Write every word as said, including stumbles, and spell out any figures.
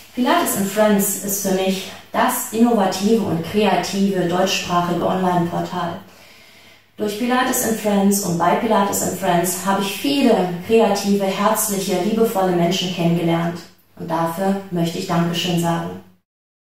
Pilates and Friends ist für mich das innovative und kreative deutschsprachige Online-Portal. Durch Pilates and Friends und bei Pilates and Friends habe ich viele kreative, herzliche, liebevolle Menschen kennengelernt. Und dafür möchte ich Dankeschön sagen.